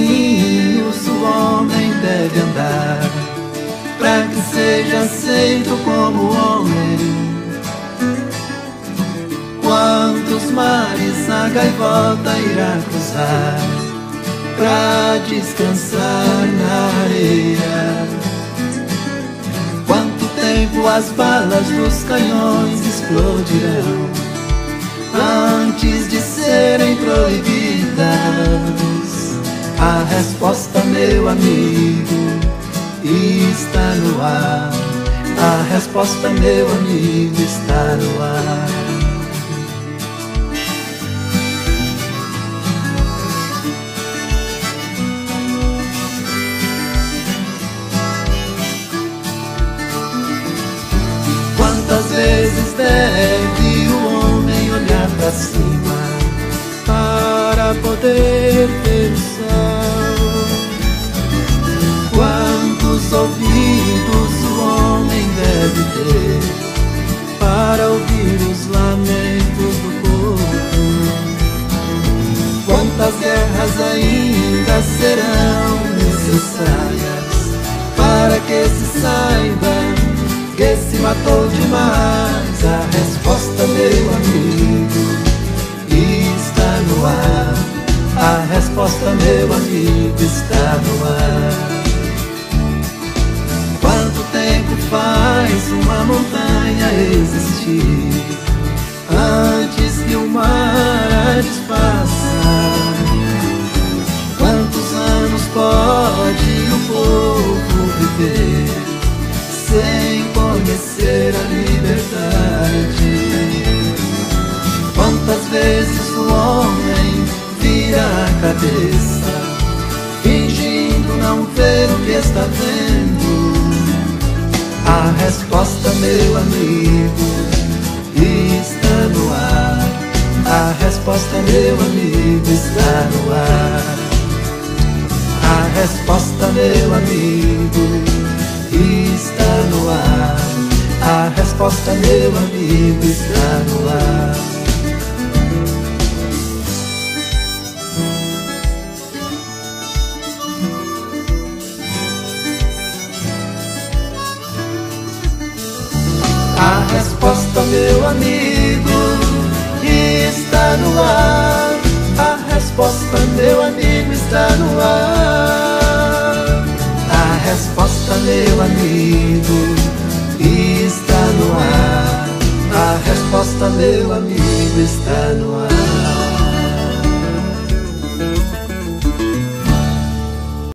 caminhos o homem deve andar, para que seja aceito como homem. Quantos mares a gaivota irá cruzar, pra descansar na areia? Quanto tempo as balas dos canhões explodirão antes de serem proibidas? A resposta, meu amigo, está no ar. A resposta, meu amigo, está no ar. Quantas vezes deve o homem olhar para cima para poder ver o sol? Quantos ouvidos o homem deve ter para ouvir os lamentos do povo? Quantas guerras ainda serão necessárias para que se saiba que se matou demais? A resposta, meu amigo, está no ar. A resposta, meu amigo, está no ar. Quanto tempo faz uma montanha existir antes que o mar a desfaça? Quantos anos pode o povo viver sem conhecer a liberdade? Quantas vezes o homem vira a cabeça, fingindo não ver o que está vendo? A resposta, meu amigo, está no ar. A resposta, meu amigo, está no ar. A resposta, meu amigo, está no ar. A resposta, meu amigo, está no ar. A resposta, meu amigo, está no ar. A resposta, meu amigo, está no ar. A resposta, meu amigo, está no ar. A resposta, meu amigo, está no ar.